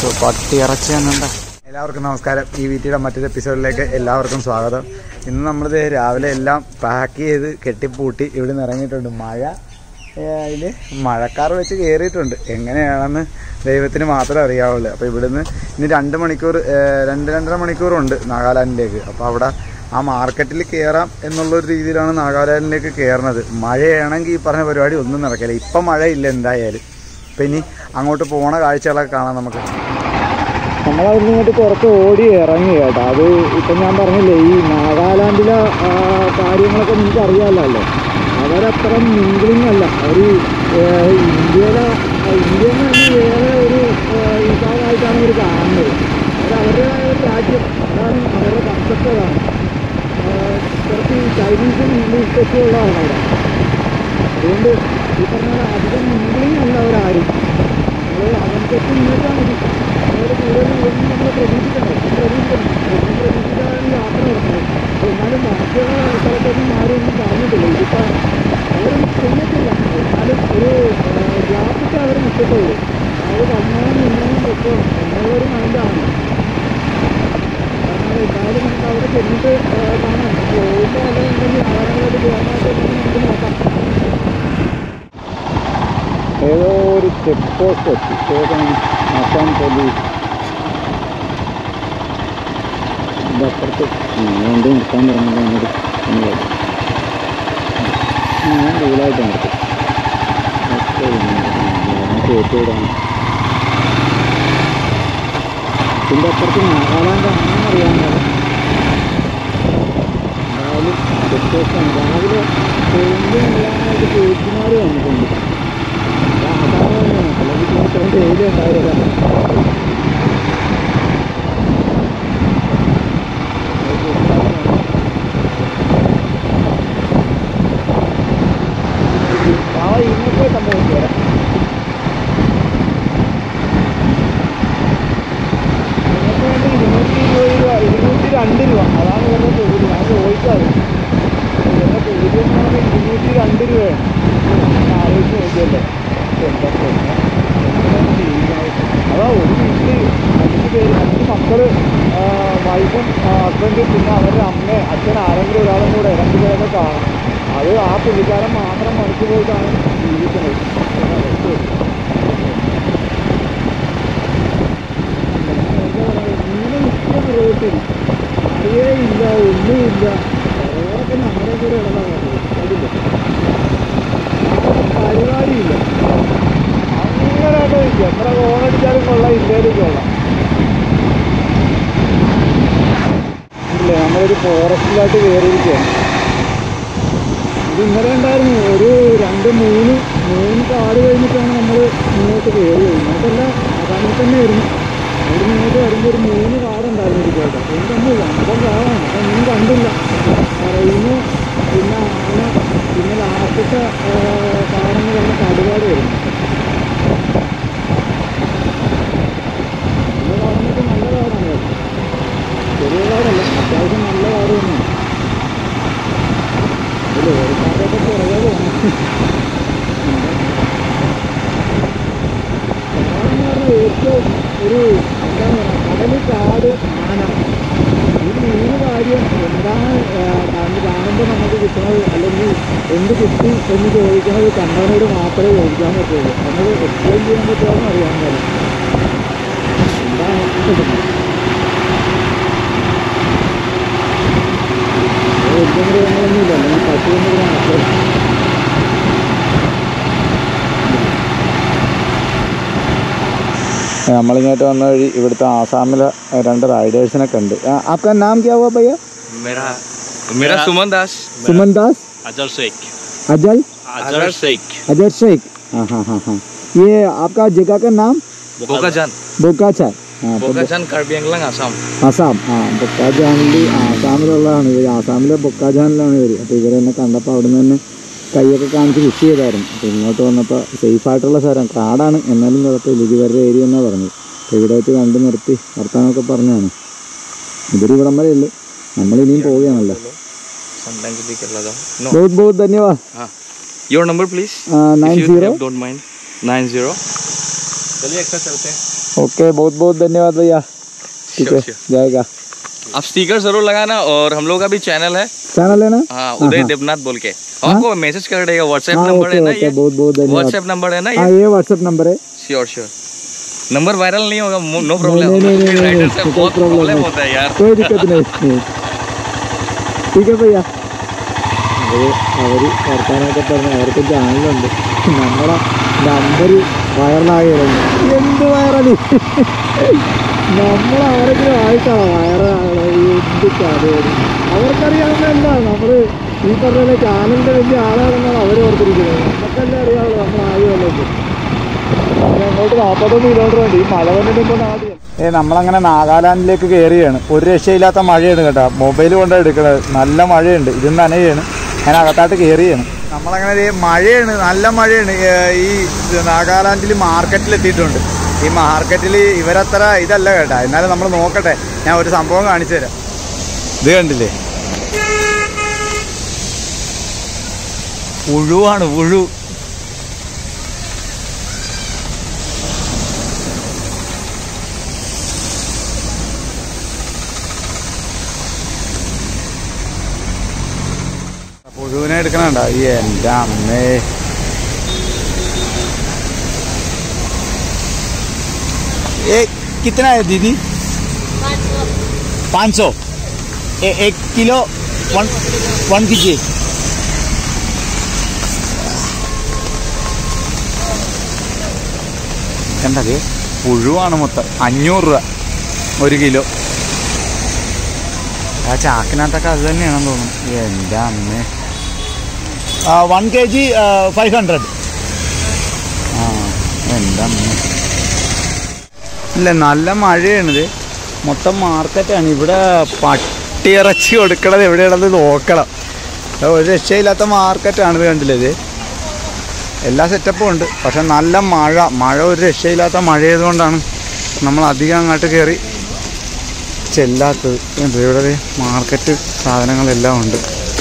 പട്ടി ഇറച്ചി തന്നെയുണ്ട്. എല്ലാവർക്കും നമസ്കാരം. ഈ വീട്ടിയുടെ മറ്റൊരു എപ്പിസോഡിലേക്ക് എല്ലാവർക്കും സ്വാഗതം. ഇന്ന് നമ്മളിത് രാവിലെ എല്ലാം പാക്ക് ചെയ്ത് കെട്ടിപ്പൂട്ടി ഇവിടെ നിന്ന് ഇറങ്ങിയിട്ടുണ്ട്. ഇതിൽ മഴക്കാർ വെച്ച് കയറിയിട്ടുണ്ട്. എങ്ങനെയാണെന്ന് ദൈവത്തിന് മാത്രമേ അറിയാവുള്ളൂ. അപ്പോൾ ഇവിടുന്ന് ഇനി 2-2.5 മണിക്കൂറുണ്ട് നാഗാലാൻഡിലേക്ക്. അപ്പോൾ അവിടെ ആ മാർക്കറ്റിൽ കയറാം എന്നുള്ളൊരു രീതിയിലാണ് നാഗാലാൻഡിലേക്ക് കയറുന്നത്. മഴയാണെങ്കിൽ ഈ പറഞ്ഞ പരിപാടി ഒന്നും നടക്കില്ല. ഇപ്പം മഴയില്ല എന്തായാലും. അപ്പം ഇനി അങ്ങോട്ട് പോണ കാഴ്ചകളൊക്കെ കാണാം നമുക്ക്. നമ്മളവിടുന്ന് ഇങ്ങോട്ട് കുറച്ച് ഓടി ഇറങ്ങി കേട്ടോ. അത് ഇപ്പം ഞാൻ പറഞ്ഞില്ലേ, ഈ നാഗാലാൻഡിലെ കാര്യങ്ങളൊക്കെ നിങ്ങൾക്ക് അറിയാമല്ലോ. അവരത്ര മിങ്കിളിങ് അല്ല. അവർ ഇന്ത്യയിൽ തന്നെ വേറെ ഒരു വിഭാഗമായിട്ടാണ് അവർ കാണുന്നത്. അവരുടേതായ ഒരു രാജ്യം, അതാണ് അവരുടെ കൺസെപ്റ്റ്. അതാണ് കുറച്ച് ചൈനീസും ഇംഗ്ലീഷ് ടച്ചും ഉള്ളതാണ് അവിടെ. അതുകൊണ്ട് ഈ പറഞ്ഞ അധികം മിങ്കിളിങ് അല്ല അവരാരും. നമ്മൾ അവൻകൊക്കെ ഇങ്ങോട്ടാണ് അവർ കൂടുതലും ഒന്നും നമ്മൾ പ്രതീക്ഷിക്കാനാണ് യാത്ര നടത്തുന്നത്. എന്നാലും ബാക്കിയുള്ള സ്ഥലത്തൊന്നും ആരും ഒന്നും പറഞ്ഞിട്ടില്ല. ഇതിപ്പോൾ അവരൊന്നും ചെയ്യത്തില്ല. എന്നാലും ഒരു ഗ്യാപ്പിട്ട് അവർ നിൽക്കത്തുള്ളൂ. അത് വന്നോളം നിന്നോളം വെക്കും എന്നുള്ളൊരു മൈൻഡാണ്. കാരണം എന്തായാലും നമുക്ക് അവിടെ ചെന്നിട്ട് കാണാം. പോകുമ്പോൾ അതുണ്ടെങ്കിൽ ആളുകളായിട്ട് പോകാനായിട്ട് നമുക്ക് നോക്കാം. ഏതോ ഒരു ചെക്ക് പോസ്റ്റ് എത്തി. ആസാം പോലീസ് ഇതിൻ്റെ അപ്പുറത്ത് വേണ്ടി നിർത്താൻ പറഞ്ഞില്ല. എന്നോട് ഞാൻ റൂളായിട്ട് നിർത്തും. കേട്ടുവിടാണ്. ഇതിൻ്റെ അപ്പുറത്ത് നാഗാലാൻഡ് ആണെന്ന് അറിയാവുന്നത്. എന്തായാലും ചെക്ക് പോസ്റ്റാണ്. രാവിലെ പോകുമ്പോൾ എല്ലാമായിട്ട് ചേച്ചിമാർ വന്നിട്ടുണ്ട്. അല്ലെങ്കിൽ ഇത്രയും ഡെയിലി ഉണ്ടാവില്ല. ഇന്നത്തെ സംഭവിച്ചു വരാം. ഇതിനൊക്കെ വേണ്ടി 202 രൂപ. അതാണ് ഇവരുടെ തൊഴിൽ. ഞാൻ ചോദിക്കാറ് ഇവരുടെ തൊഴിൽ എന്ന് പറഞ്ഞാൽ 202 രൂപയാണ്. ആലോചിച്ച് നോക്കിയല്ലേ എന്തൊക്കെ. അതാ ഒരു വീട്ടിൽ 5 പേര്, 5 മക്കള്, വൈഫും ഹസ്ബൻഡും, പിന്നെ അവരുടെ അമ്മ, അച്ഛൻ, ആരെങ്കിലും ഒരാളും കൂടെ 2 പേരൊക്കെ കാണും. അത് ആ പുള്ളിക്കാരൻ മാത്രം പണിക്ക് പോയിട്ടാണ് ജീവിക്കുന്നത്. ഇങ്ങനെ നിൽക്കുന്ന റോട്ടിൽ അറിയേയില്ല, ഒന്നുമില്ല. ഓരൊക്കെ നമ്മുടെ കൂടെ ഇടതാണ്. അതില്ല പരിപാടിയില്ല. അങ്ങനെയായിട്ട് എത്ര ഫോണടിച്ചാലും കൊള്ളാം, ഇല്ലേലും കൊള്ളാം. ഇല്ലേ, നമ്മളൊരു ഫോറസ്റ്റിലായിട്ട് കയറിയിരിക്കുകയാണ്. ഇത് ഇന്നലെ ഉണ്ടായിരുന്നു. ഒരു 2-3 കാട് കഴിഞ്ഞിട്ടാണ് നമ്മൾ ഇങ്ങോട്ട് കയറിയത്. ഇങ്ങോട്ടല്ല, അതാണ് തന്നെ ആയിരുന്നു. അവിടെ ഇങ്ങോട്ട് വരുമ്പോൾ ഒരു 3 കാടുണ്ടായിരുന്നു ഇരിക്കട്ടെ. എനിക്കൊന്ന് വമ്പം കാടാണ്. അപ്പം ഒന്നും കണ്ടില്ല. റെയിന്, പിന്നെ ആന, പിന്നെ ലാസ്റ്റത്തെ കാടെന്ന് പറഞ്ഞ കടുകാട് വരുന്നു. നല്ല കാടെന്നൊക്കെ നല്ല കാടാണ്. ചെറിയ കാടല്ല, അത്യാവശ്യം നല്ല കാട് തന്നെയാണ്. അതിൽ ഒരു കാടൊക്കെ പുറകെ പോകണം. കാടെന്ന് പറഞ്ഞാൽ ഏറ്റവും ഒരു എന്താണ് പറയുക, കടല്, കാട്, ആന, ഈ 3 കാര്യം എന്താണ് കാണുമ്പോൾ നമുക്ക് കിട്ടുന്നത്, അല്ലെങ്കിൽ എന്ത് കിട്ടി എന്ന് ചോദിക്കുന്നത് കണ്ടവനോട് മാത്രമേ ചോദിക്കാൻ പറ്റുള്ളൂ. നമുക്ക് എക്സ്പ്ലെയിൻ ചെയ്യാൻ പറ്റുമെന്ന് അറിയാൻ കാര്യം എന്താണ് കിട്ടുന്നത്. വലിയ മൃഗങ്ങളൊന്നുമില്ല, അല്ലെങ്കിൽ പശു മൃഗം മാത്രമേ. നമ്മളിങ്ങോട്ട് വന്ന വഴി ഇവിടുത്തെ ആസാമിലെ 2 റൈഡേഴ്സിനൊക്കെ ഉണ്ട്. आपका नाम क्या हुआ भैया? मेरा सुमन दास. सुमन दास. अजर शेख. अजर शेख. हाँ हाँ हाँ हाँ. ये आपका जगह का नाम? बोकाजान. बोकाजान कार्बी आंग्लॉन्ग आसाम. ആസാം. ബൊക്കാജാനിൽ ആസാമിലുള്ളതാണ് ഇവർ. ആസാമിലെ ബൊക്കാജാനിലാണ് ഇവർ. അപ്പോൾ ഇവരെന്നെ കണ്ടപ്പോൾ അവിടെ നിന്ന് തന്നെ കൈയൊക്കെ കാണിച്ച് വിഷ് ചെയ്തായിരുന്നു. അപ്പോൾ ഇങ്ങോട്ട് വന്നപ്പോൾ സേഫായിട്ടുള്ള സ്ഥലം, കാടാണ്, എന്നാലും കുഴപ്പമില്ല, ഇത് ഇവരുടെ ഏരിയ എന്നാണ് പറഞ്ഞത്. അപ്പോൾ ഇവിടെ വെച്ച് കണ്ടു നിർത്തി വർത്താനമൊക്കെ പറഞ്ഞാണ്. ഇതൊരു ഇവിടം വരെ ഉള്ളു. നമ്മളിനിയും പോവുകയാണല്ലോ. बहुत बहुत धन्यवाद. Your number please. 90. Don't mind. 90. चलिए एक साथ चलते हैं. ओके, बहुत बहुत धन्यवाद भैया। ठीक है, जाएगा। आप स्टिकर जरूर लगाना और हम लोग का भी चैनल है ना। हाँ, उदय देवनाथ बोल के आपको मैसेज कर देगा। व्हाट्सएप नंबर है ना ये? बहुत बहुत धन्यवाद। व्हाट्सएप नंबर है ना ये? ये व्हाट्सएप नंबर है। Sure sure. नंबर वायरल नहीं होगा, नो प्रॉब्लम। राइटर से बहुत प्रॉब्लम होता है यार। कोई दिक्कत नहीं। ठीक है भैया। വർത്താനൊക്കെ പറഞ്ഞ് അവർക്ക് ചാനലുണ്ട്. നമ്മളെ നമ്പർ വൈറലാകുന്നു. എന്ത് വൈറല്? നമ്മൾ അവരൊക്കെ ആയിട്ടാണ് വൈറലാകണം. എന്ത് കഥയാണ്? അവർക്കറിയാവുന്നതല്ല നമ്മൾ ഈ പറഞ്ഞ ചാനലിൻ്റെ വലിയ ആളാണെന്നാണ് അവർ ഓർത്തിരിക്കുന്നത്. നമുക്കെല്ലാം അറിയാമല്ലോ നമ്മൾ ആദ്യമല്ലോ. അങ്ങോട്ട് 41 കിലോമീറ്റർ ഉണ്ട്. ഈ മഴ വന്നിട്ട് ഇപ്പോൾ ആദ്യം നമ്മളങ്ങനെ നാഗാലാൻഡിലേക്ക് കയറിയാണ്. ഒരു രക്ഷയില്ലാത്ത മഴയാണ് കേട്ടോ. മൊബൈൽ കൊണ്ട് എടുക്കണത്. നല്ല മഴയുണ്ട്. ഇത് നനയാണ്. ഞാൻ അകത്തായിട്ട് കയറിയാണ്. നമ്മളങ്ങനെ മഴയാണ്, നല്ല മഴയാണ്. ഈ നാഗാലാൻഡിൽ മാർക്കറ്റിലെത്തിയിട്ടുണ്ട്. ഈ മാർക്കറ്റിൽ ഇവരത്ര ഇതല്ല കേട്ടോ. എന്നാലും നമ്മൾ നോക്കട്ടെ. ഞാൻ ഒരു സംഭവം കാണിച്ചു തരാം. ഇത് കണ്ടില്ലേ, പുഴുവാണ്, പുഴു. പുഴുവിനെ എടുക്കണണ്ട. എൻ്റെ അമ്മേ, कितना है दीदी? 500 एक किलो 1 कीजिए। കണ്ടത് പുഴുവാണ് മൊത്തം. 500 രൂപ 1 കിലോ. ആ ചാക്കിനകത്തൊക്കെ അത് തന്നെയാണെന്ന് തോന്നുന്നു. എൻ്റെ അമ്മേ. 1 kg 500. ആ, എൻ്റെ അമ്മേ. ഇല്ല, നല്ല മഴയാണിത്. മൊത്തം മാർക്കറ്റാണ്. ഇവിടെ പട്ടിയിറച്ചി കൊടുക്കണത് എവിടെയാണെന്ന് നോക്കണം. ഒരു രക്ഷയില്ലാത്ത മാർക്കറ്റാണിത്. കണ്ടില്ലേ, ഇത് എല്ലാ സെറ്റപ്പും ഉണ്ട്. പക്ഷെ നല്ല മഴ ഒരു രക്ഷയില്ലാത്ത മഴയായതുകൊണ്ടാണ് നമ്മൾ അധികം അങ്ങോട്ട് കയറി ചെല്ലാത്തത്. ഇവിടെ മാർക്കറ്റ് സാധനങ്ങളെല്ലാം ഉണ്ട്.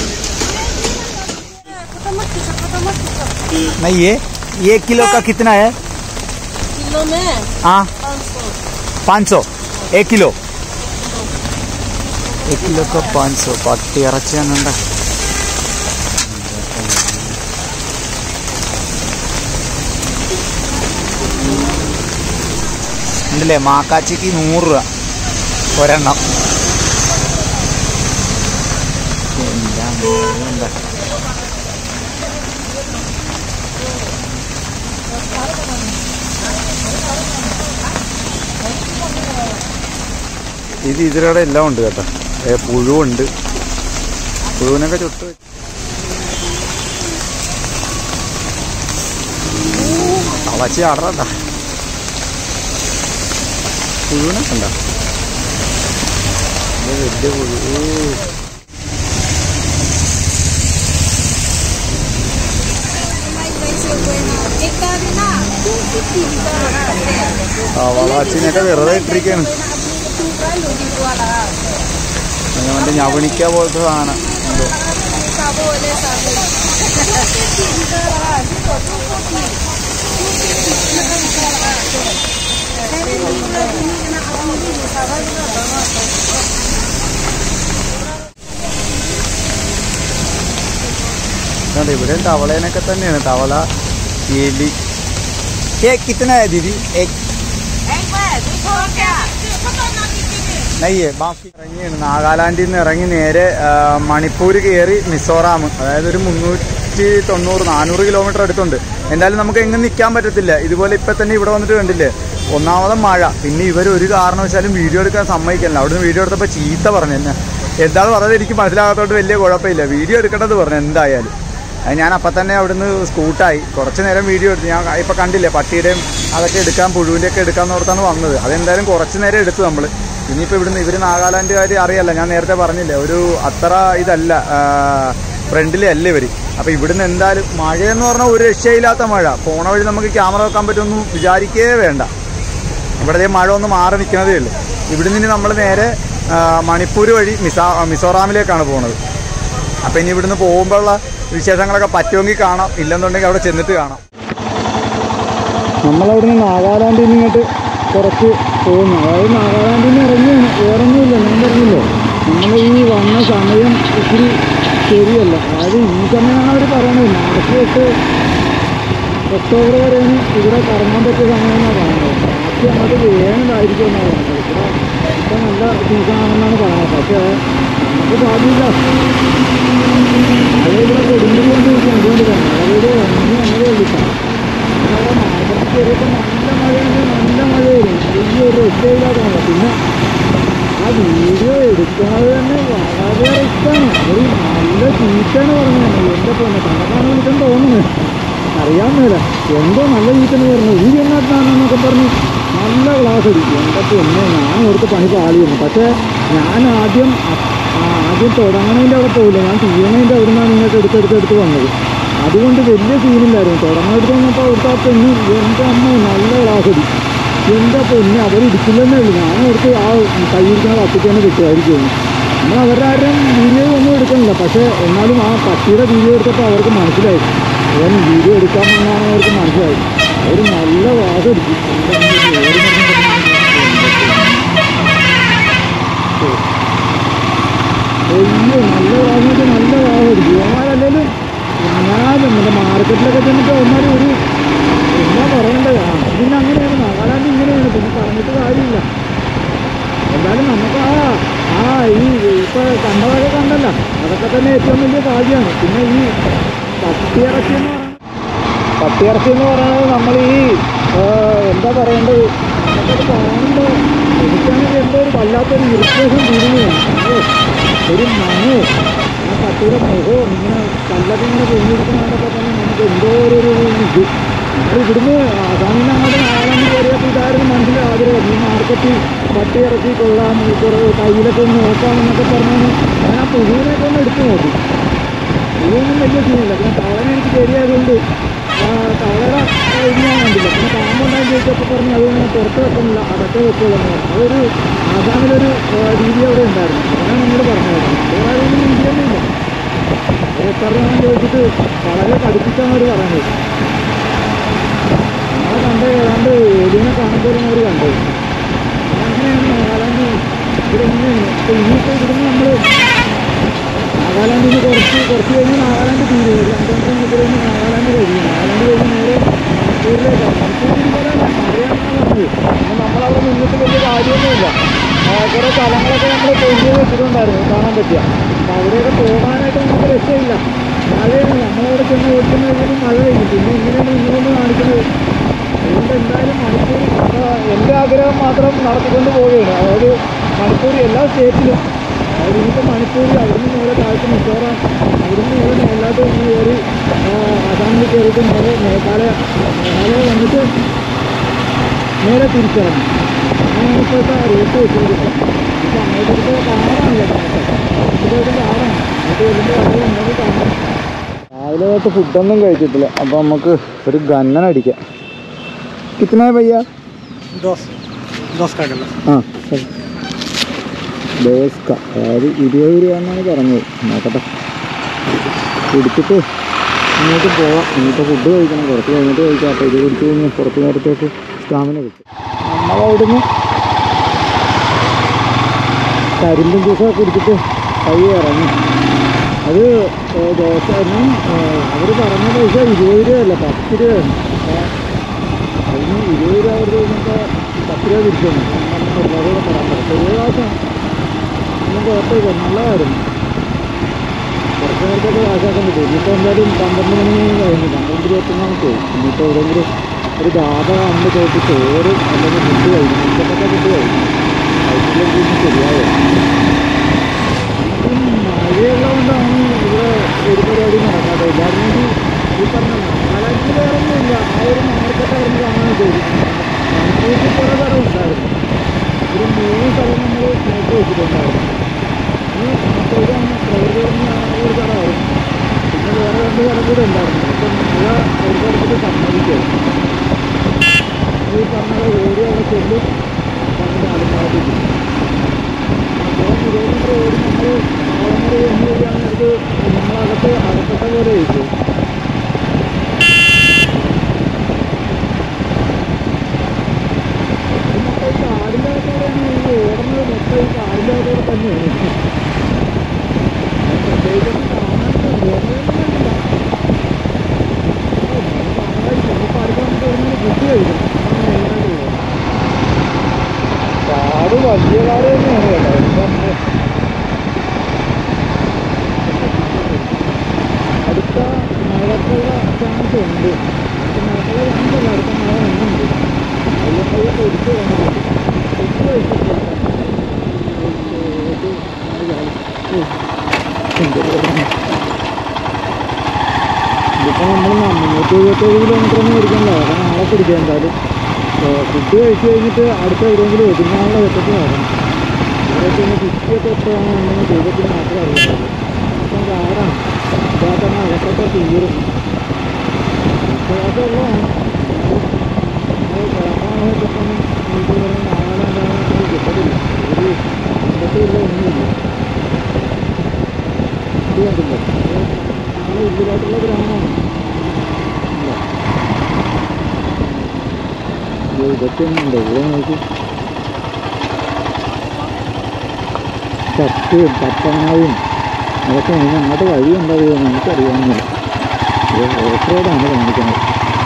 ये किलो का कितना है? किलो में हाँ 500 1 किलो. 1 किलो का 500. പട്ടി ഇറച്ചിയാണുണ്ട. ഉണ്ടല്ലേ, മാക്കാച്ചിക്ക് 100 രൂപ ഒരെണ്ണം. എന്താ ഇത് ഇതിലൂടെ എല്ലാം ഉണ്ട് കേട്ടോ. പുഴുവുണ്ട്. പുഴുവിനൊക്കെ ചുട്ട് തളച്ചി ആടണ്ട. പുഴുവിനൊക്കെ ഉണ്ടോ? വലിയ പുഴു. വളാച്ചിനൊക്കെ വെറുതെ ഇട്ടിരിക്കുകയാണ്. മറ്റേ ഞവണിക്ക പോലത്തെ സാധനം എന്തോ. ഇവിടെ തവളേനൊക്കെ തന്നെയാണ്. തവള, എലി. കിतना है दीदी? एक ഇറങ്ങിയാണ്. നാഗാലാൻഡിൽ നിന്ന് ഇറങ്ങി നേരെ മണിപ്പൂർ കയറി മിസോറാം. അതായത് ഒരു 390-400 കിലോമീറ്റർ അടുത്തുണ്ട്. എന്തായാലും നമുക്ക് എങ്ങും നിൽക്കാൻ പറ്റത്തില്ല. ഇതുപോലെ ഇപ്പം തന്നെ ഇവിടെ വന്നിട്ട് കണ്ടില്ലേ, ഒന്നാമത് മഴ. പിന്നെ ഇവർ ഒരു കാരണവശാലും വീഡിയോ എടുക്കാൻ സമ്മതിക്കില്ല. അവിടുന്ന് വീഡിയോ എടുത്തപ്പോൾ ചീത്ത പറഞ്ഞു എന്നെ. എന്താണ് പറഞ്ഞത് എനിക്ക് മനസ്സിലാകാത്തോട്ട് വലിയ കുഴപ്പമില്ല. വീഡിയോ എടുക്കേണ്ടത് പറഞ്ഞു എന്തായാലും. അത് ഞാൻ അപ്പം തന്നെ അവിടുന്ന് സ്കൂട്ടായി. കുറച്ച് നേരം വീഡിയോ എടുത്തു. ഞാൻ ഇപ്പം കണ്ടില്ലേ, പട്ടിയുടെയും അതൊക്കെ എടുക്കാൻ, പുഴുവിൻ്റെയൊക്കെ എടുക്കാമെന്ന് ഓർത്താണ് വന്നത്. അതെന്തായാലും കുറച്ച് നേരം എടുത്തു നമ്മൾ. ഇനിയിപ്പോൾ ഇവിടുന്ന് ഇവർ നാഗാലാൻഡുകാർ അറിയാമല്ല, ഞാൻ നേരത്തെ പറഞ്ഞില്ലേ, ഒരു അത്ര ഇതല്ല, ഫ്രണ്ടിലേ അല്ല ഇവർ. അപ്പോൾ ഇവിടുന്ന് എന്തായാലും മഴയെന്ന് പറഞ്ഞാൽ ഒരു രക്ഷയില്ലാത്ത മഴ. പോണ വഴി നമുക്ക് ക്യാമറ വെക്കാൻ പറ്റുമെന്നും വിചാരിക്കേ വേണ്ട. ഇവിടെ മഴ ഒന്ന് മാറി നിൽക്കുന്നതേ ഉള്ളൂ. ഇവിടുന്ന് ഇനി നമ്മൾ നേരെ മണിപ്പൂർ വഴി മിസോറാമിലേക്കാണ് പോകുന്നത്. അപ്പോൾ ഇനി ഇവിടുന്ന് പോകുമ്പോഴുള്ള വിശേഷങ്ങളൊക്കെ പറ്റുമെങ്കിൽ കാണാം, ഇല്ലെന്നുണ്ടെങ്കിൽ അവിടെ ചെന്നിട്ട് കാണാം. നമ്മളവിടുന്ന് നാഗാലാൻഡിൽ നിന്ന് ഇങ്ങോട്ട് കുറച്ച് പോകുന്നു. അതായത് നാഗാലാൻഡിൽ നിന്ന് ഇറങ്ങിയാണ്, വേറൊന്നുമില്ല. ഞാൻ പറഞ്ഞില്ലേ, നമ്മൾ ഈ വന്ന സമയം ഒത്തിരി ശരിയല്ല. അതായത് ഈ സമയമാണ് അവർ പറയുന്നത് മാർച്ച് തൊട്ട് ഒക്ടോബർ വരെയാണ് ഇവിടെ കറങ്ങാൻ പറ്റിയ സമയം എന്നാണ് പറയുന്നത്. ബാക്കി അങ്ങോട്ട് വേനലായിരിക്കും എന്നാണ് പറയുന്നത്. ഇപ്പം നല്ല സീസണാണെന്നാണ് പറയുന്നത്. പക്ഷേ നമുക്ക് ഭാഗ്യമില്ല. അത് ഇവിടെ കൊടുമ്പുരി കൊണ്ടിരിക്കും. എന്തുകൊണ്ട് തന്നെ അതായത് ഒന്നും നമ്മളെ വിളിക്കാം. അവിടെ മാർക്കറ്റിൽ കയറിയപ്പോൾ നല്ല മഴയുണ്ട്, നല്ല മഴയായിരുന്നു. ഈ ഒരു രക്ഷയില്ലാതെ വന്നത്. പിന്നെ ആ വീഡിയോ എടുക്കുന്നത് തന്നെ വളരെ റിസ്ക്കാണ്. ഒരു നല്ല ചീറ്റാണ് പറഞ്ഞത്. എൻ്റെ പൊന്നെ കണക്കാണ് വിളിക്കാൻ തോന്നുന്നത്, അറിയാൻ മേല. എന്തോ നല്ല ചീറ്റെന്ന് പറഞ്ഞു. ഈ എന്നാണെന്നൊക്കെ പറഞ്ഞ് നല്ല ക്ലാസ് അടിക്കും. എൻ്റെ പൊന്നെ ഞാൻ ഓർത്ത് പണി പാളിയുന്നു. പക്ഷേ ഞാൻ ആദ്യം തുടങ്ങണതിൻ്റെ അവിടെ പോയില്ല. ഞാൻ തീരണതിൻ്റെ അവിടെ നിന്നാണ് ഇങ്ങോട്ട് എടുത്തെടുത്ത് വന്നത്. അതുകൊണ്ട് വലിയ സീനില്ലായിരുന്നു. തുടങ്ങാനെടുത്ത് വന്നപ്പോൾ അവിടുത്തെ ആ പെണ്ണ് എൻ്റെ അമ്മ നല്ല ക്ലാസ് അടിക്കും. എൻ്റെ പൊന്നെ അവരിടിക്കില്ലെന്നേ ഉള്ളൂ. ഞാൻ ഓർത്ത് ആ കയ്യിരിക്കുന്ന പട്ടിക്ക് തന്നെ കിട്ടുമായിരിക്കും. നമ്മൾ അവരുടെ ആരും വീഡിയോ ഒന്നും എടുക്കുന്നില്ല. പക്ഷേ എന്നാലും ആ പട്ടിയുടെ വീഡിയോ എടുത്തപ്പോൾ അവർക്ക് മനസ്സിലായി അവൻ വീഡിയോ എടുക്കാൻ വന്നാണ് അവർക്ക് മനസ്സിലായി. അവർ നല്ല ക്ലാസ് അടിക്കും. അയ്യോ നല്ല ക്ലാസ് നല്ല ക്ലാസ് അടിക്കും. അവന്മാരല്ലെങ്കിലും ഞാൻ നമ്മുടെ മാർക്കറ്റിലൊക്കെ ചെന്നിട്ട് അവന്മാർ ഒരു എന്താ പറയേണ്ടത്. പിന്നെ അങ്ങനെയാണ് നാഗാലാൻഡ് ഇങ്ങനെയാണ്. പിന്നെ പറഞ്ഞിട്ട് കാര്യമില്ല. എന്തായാലും നമുക്ക് ഈ ഇപ്പോൾ കണ്ടതൊക്കെ കണ്ടല്ല, അതൊക്കെ തന്നെ ഏറ്റവും വലിയ ഭാഗ്യമാണ്. പിന്നെ ഈ പട്ടിയിറച്ചി എന്ന് പറയുന്നത് നമ്മൾ ഈ എന്താ പറയേണ്ടത്, നമുക്കത് കാണുമ്പോൾ എനിക്കാണെങ്കിൽ എന്തോ ഒരു വല്ലാത്തൊരു ഇറിറ്റേഷൻ ഫീലിങ്ങാണ്. ഒരു മണോ ആ പട്ടിയുടെ മുഖവും ഇങ്ങനെ കല്ലൊക്കെ ഇങ്ങനെ പൊങ്ങിയിരിക്കുന്നതൊക്കെ തന്നെ നമുക്ക് എന്തോ ഒരു ഇത്. നമ്മൾ ഇവിടുന്ന് ആസാമിൽ അങ്ങോട്ട് നാഗാലാൻഡ് കയറിയപ്പോൾ ഇതായിരുന്നു മനസ്സിൽ ആഗ്രഹം. ഈ മാർക്കറ്റിൽ പട്ടി ഇറക്കി കൊള്ളാം, കുറേ കയ്യിലൊക്കെ ഒന്ന് നോക്കാമെന്നൊക്കെ പറഞ്ഞാൽ ഞാൻ ആ പുഴുവിനെയൊക്കെ ഒന്ന് എടുത്ത് നോക്കി. പുഴുവൊന്നും വലിയ സീനില്ല. പിന്നെ തവളനെ എനിക്ക് ശരിയായതുകൊണ്ട് തവളയുടെ ഇത് ഞാൻ കണ്ടില്ല. പിന്നെ പാമ്പുണ്ടായി ചോദിച്ചപ്പോൾ പറഞ്ഞ് അതിങ്ങനെ പുറത്ത് വെക്കുന്നില്ല, അതൊക്കെ വെക്കുള്ളൂ. അതൊരു ആസാമിലൊരു രീതി അവിടെ ഉണ്ടായിരുന്നു. അതാണ് നമ്മൾ പറഞ്ഞായിരുന്നു. വേറെ ഒന്നും രീതിയൊന്നുമില്ല. എത്ര രൂപ ചോദിച്ചിട്ട് വളരെ കടുപ്പിച്ചാണ് അവർ പറയുന്നത്. നമ്മളെ കണ്ട് ഏതാണ്ട് എലിനെ കാണുമ്പോഴും അവർ കണ്ടത്. അങ്ങനെയാണ് നാഗാലാൻഡ് ഇവിടെ ഇങ്ങനെയാണ്. അപ്പോൾ ഇനിയിപ്പോൾ ഇവിടുന്ന് നമ്മൾ നാഗാലാൻഡിന് കുറച്ച് കഴിഞ്ഞ് നാഗാലാൻഡ് തീരും. 2-3 മണിക്കൂർ കഴിഞ്ഞ് നാഗാലാൻഡ് കഴിയും. നാഗാലാൻഡ് കഴിഞ്ഞ് നേരെ മണിക്കൂറിലേക്കാണ്. മണിക്കൂറിൽ പറയാനാണ് പറഞ്ഞത്. അപ്പോൾ നമ്മളവിടെ നിന്നിട്ട് വലിയ കാര്യമൊന്നുമില്ല. കുറേ സ്ഥലങ്ങളൊക്കെ നമ്മൾ പൊഴിഞ്ഞ് വെച്ചിട്ടുണ്ടായിരുന്നു കാണാൻ പറ്റുക. അപ്പോൾ അവിടെയൊക്കെ പോകാനായിട്ട് നമുക്ക് രക്ഷയില്ല. മഴയാണ്. നമ്മളവിടെ ചെന്ന് ഓടിക്കുന്ന കഴിഞ്ഞാൽ മഴ പെയ്യും. പിന്നെ ഇങ്ങനെയാണ് ഇന്നുകൊണ്ട് കാണിക്കുന്നത്. അതുകൊണ്ട് എന്തായാലും മണിപ്പൂർ എൻ്റെ ആഗ്രഹം മാത്രം നടത്തിക്കൊണ്ട് പോവുകയാണ്. അതായത് മണിപ്പൂർ എല്ലാ സ്റ്റേറ്റിലും, അതായത് ഇനിയിപ്പോൾ മണിപ്പൂർ അവിടുന്ന് നേരെ താഴ്ത്ത് മിസോറാം, അവിടുന്ന് നേരെ മേലായിട്ട് ഒന്ന് കയറി ആസാമിൽ കയറിയിട്ട് നേരെ മേഘാലയ വന്നിട്ട് നേരെ തിരിച്ചിറങ്ങും. അങ്ങനെയാണ് ഇപ്പോഴത്തെ റൂട്ട് വെച്ചിരിക്കുന്നത്. ഇപ്പോൾ അങ്ങോട്ടൊക്കെ കാണാനല്ല അങ്ങോട്ട് കാണാം. അങ്ങോട്ട് വരുമ്പോൾ വളരെ അങ്ങോട്ട് കാണാം. രാവിലെ തൊട്ട് ഫുഡൊന്നും കഴിച്ചിട്ടില്ല. അപ്പോൾ നമുക്ക് ഒരു ഗന്നനടിക്കാം. കിतना है भैया? 10 का गला. हाँ 10 का, അതായത് 20 രൂപ എന്നാണ് പറഞ്ഞത്. നോക്കട്ടെ, കുടിച്ചിട്ട് ഇങ്ങോട്ട് പോവാം. ഇനിയിപ്പോൾ ഫുഡ് കഴിക്കണം, കുറച്ച് കഴിഞ്ഞിട്ട് കഴിക്കാം. അപ്പോൾ ഇത് കുടിച്ച് കഴിഞ്ഞാൽ കുറച്ച് നേരത്തേക്ക് സ്റ്റാമിന കിട്ടും. നമ്മളവിടുന്ന് കരിമ്പും ജ്യൂസൊക്കെ കുടിച്ചിട്ട് പയ്യെ ഇറങ്ങി. അത് ദോശ അവർ പറഞ്ഞ പൈസ 20 രൂപയല്ല, 10 രൂപയാണ്. അതിന് 20 രൂപ അവർ കഴിഞ്ഞപ്പോൾ 10 രൂപ തിരിച്ചു തന്നു. എല്ലാവരും പറയാൻ പറ്റും. ചെറിയ കാശാണ്, ഒന്നും കുഴപ്പമില്ല, നല്ലതായിരുന്നു. കുറച്ച് നേരത്തൊക്കെ കാശാക്കാൻ പറ്റും. ഇനിയിപ്പോൾ എന്തായാലും 12 മണി കഴിഞ്ഞു, 12-21 പോയി. ഇനിയിപ്പോൾ എവിടെയെങ്കിലും ഒരു ധാബ കണ്ട് പോയിട്ട് ചോറ് അല്ലെങ്കിൽ ഫുഡ് കഴിക്കും. ഉച്ചക്കൊക്കെ ഫുഡ് കഴിക്കും. കഴിച്ചില്ലെങ്കിൽ ശരിയാവും. മഴയുള്ളതുകൊണ്ടാണ് ഇവിടെ ഒരു പരിപാടി നടക്കാതെ. എല്ലാവരും ഈ പറഞ്ഞ നാഗാലാൻഡിൽ വേറൊന്നുമില്ല. ആ ഒരു മാർക്കറ്റ് അവിടെ കാണാൻ പോയി. മണിപ്പൂരിൽ കുറേ സ്ഥലം ഉണ്ടായിരുന്നു. ഒരു 3 സ്ഥലം നമ്മൾ നോക്കി വെച്ചിട്ടുണ്ടായിരുന്നു. ഈ ഇതാണ് പ്രകൃതിപരമായ ഒരു സ്ഥലമായിരുന്നു. പിന്നെ വേറെ 2 സ്ഥലം കൂടെ ഉണ്ടായിരുന്നു. അപ്പം മഴ ഒരുപാട് സമ്മതിക്കും. ഈ പറഞ്ഞ ഓടി അവിടെ ചെല്ലും, അതിൻ്റെ ആലുമാറ്റിക്കും 20 കിലോമീറ്റർ ഓടി നമ്മൾ ആളമറി എന്ന് വരികയാണെങ്കിൽ അകപ്പെട്ട പോലെ ആയിരിക്കും. കാട് വലിയ കാട് തന്നെയാണ് കേട്ടോ. അടുത്ത മഴക്കുള്ള ചാൻസ് ഉണ്ട്. മഴക്കുള്ള ചാൻസ് അല്ല, അടുത്ത മഴ വന്നുണ്ട്. അതിലൊക്കെ പൊടിച്ച് വന്നിട്ടുണ്ട്. ഇതിപ്പോൾ നമ്മൾ 327 കിലോമീറ്ററൊന്നും ഓടിക്കണല്ലോ. അതൊക്കെ നാളെ പിടിക്കാം. എന്തായാലും ഫുഡ് കഴിച്ച് കഴിഞ്ഞിട്ട് അടുത്ത എവിടെയെങ്കിലും ഒതുങ്ങാനുള്ള വെട്ടത്തിൽ നോക്കണം. ഇവിടെയൊക്കെ ഒന്ന് ചുറ്റിയൊക്കെ എപ്പോഴാണെന്ന് ദൈവത്തിന് മാത്രമേ അറിയുള്ളൂ. ഇപ്പം കാടാണ്. ഇതാ തന്നെ അകത്തൊക്കെ തീരും. അതൊക്കെയുള്ളതാണ്. കിടക്കാനായിട്ടൊന്നും നമുക്ക് പറഞ്ഞ നാളെ കിട്ടത്തില്ല. ഒരു കിട്ടത്തില്ല, ഒന്നുമില്ല. ഇത് കണ്ടില്ല, നാളെ ഉള്ളിലായിട്ടുള്ള ഗ്രാമമാണ്. ഇതൊക്കെ ഒന്നുണ്ട്. ഇവിടെ നോക്കി ചക്കയും പപ്പായും അതൊക്കെ ഇനി അങ്ങോട്ട് വഴി ഉണ്ടാവുക നമുക്കറിയാവുന്നില്ല. ഇത് ഓഫ് റോഡാണ് കാണിക്കുന്നത്.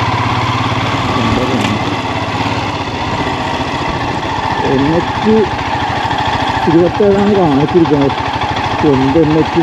NH27 കാണിച്ചിരിക്കുന്നത്. NH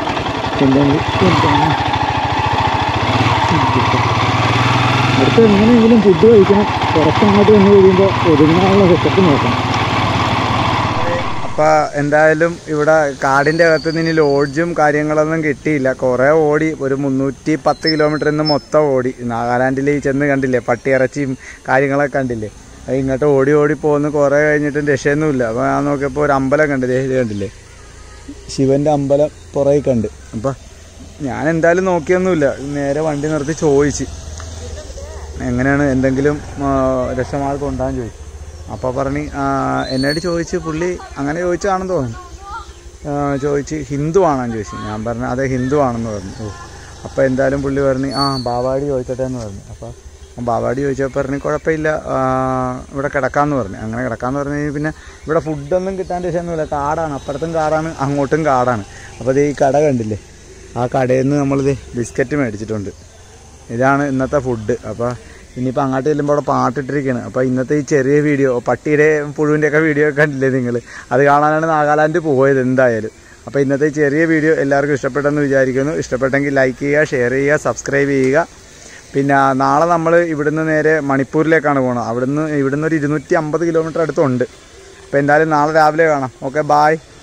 അടുത്ത് എങ്ങനെയെങ്കിലും ഫുഡ് കഴിക്കണം. കുറച്ചങ്ങോട്ട് വന്നു കഴിയുമ്പോൾ ഒതുങ്ങാനുള്ള സെറ്റപ്പ് നോക്കണം. അപ്പോൾ എന്തായാലും ഇവിടെ കാടിൻ്റെ അകത്ത് നിന്ന് ലോഡ്ജും കാര്യങ്ങളൊന്നും കിട്ടിയില്ല. കുറേ ഓടി, ഒരു 310 കിലോമീറ്റർ നിന്ന് മൊത്തം ഓടി. നാഗാലാൻഡിൽ ചെന്ന് കണ്ടില്ലേ, പട്ടിയിറച്ചിയും കാര്യങ്ങളൊക്കെ കണ്ടില്ലേ. അത് ഇങ്ങോട്ട് ഓടി ഓടി പോകുന്നു. കുറേ കഴിഞ്ഞിട്ടും രക്ഷയൊന്നുമില്ല. അപ്പോൾ ഞാൻ നോക്കിയപ്പോൾ ഒരു അമ്പലം കണ്ട്, ഇത് കണ്ടില്ലേ, ശിവൻ്റെ അമ്പലം പുറകെ കണ്ട്. അപ്പം ഞാൻ എന്തായാലും നോക്കിയൊന്നുമില്ല, നേരെ വണ്ടി നിർത്തി ചോദിച്ച് എങ്ങനെയാണ് എന്തെങ്കിലും രക്ഷമാർഗം ഉണ്ടാകാൻ ചോദിച്ചു. അപ്പോൾ പറഞ്ഞ് എന്നോട് ചോദിച്ച് പുള്ളി അങ്ങനെ ചോദിച്ചതാണെന്ന് തോന്നുന്നു. ചോദിച്ച് ഹിന്ദു ആണെന്ന് ചോദിച്ചു. ഞാൻ പറഞ്ഞു അതെ ഹിന്ദു ആണെന്ന് പറഞ്ഞു. അപ്പോൾ എന്തായാലും പുള്ളി പറഞ്ഞ് ബാവാടി ചോദിച്ചട്ടെ എന്ന് പറഞ്ഞു. അപ്പോൾ ബാവാടി ചോദിച്ചപ്പോൾ പറഞ്ഞ് കുഴപ്പമില്ല, ഇവിടെ കിടക്കാമെന്ന് പറഞ്ഞു. അങ്ങനെ കിടക്കാമെന്ന് പറഞ്ഞു കഴിഞ്ഞാൽ പിന്നെ ഇവിടെ ഫുഡൊന്നും കിട്ടാൻ രക്ഷയൊന്നുമില്ല. കാടാണ്, അപ്പുറത്തും കാടാണ്, അങ്ങോട്ടും കാടാണ്. അപ്പോൾ ഇത് ഈ കട കണ്ടില്ലേ, ആ കടയിൽ നിന്ന് നമ്മളിത് ബിസ്ക്കറ്റ് മേടിച്ചിട്ടുണ്ട്. ഇതാണ് ഇന്നത്തെ ഫുഡ്. അപ്പോൾ ഇനിയിപ്പോൾ അങ്ങോട്ട് ചെല്ലുമ്പോൾ അവിടെ പാട്ടിട്ടിരിക്കുകയാണ്. അപ്പോൾ ഇന്നത്തെ ഈ ചെറിയ വീഡിയോ, പട്ടിയുടെ പുഴുവിൻ്റെയൊക്കെ വീഡിയോ ഒക്കെ കണ്ടില്ലേ നിങ്ങൾ, അത് കാണാനാണ് നാഗാലാൻഡ് പോയത് എന്തായാലും. അപ്പോൾ ഇന്നത്തെ ഈ ചെറിയ വീഡിയോ എല്ലാവർക്കും ഇഷ്ടപ്പെട്ടെന്ന് വിചാരിക്കുന്നു. ഇഷ്ടപ്പെട്ടെങ്കിൽ ലൈക്ക് ചെയ്യുക, ഷെയർ ചെയ്യുക, സബ്സ്ക്രൈബ് ചെയ്യുക. പിന്നെ നാളെ നമ്മൾ ഇവിടുന്ന് നേരെ മണിപ്പൂരിലേക്കാണ് പോകുന്നത്. ഇവിടുന്ന് ഒരു 250 കിലോമീറ്റർ അടുത്തുണ്ട്. അപ്പോൾ എന്തായാലും നാളെ രാവിലെ കാണാം. Okay, bye.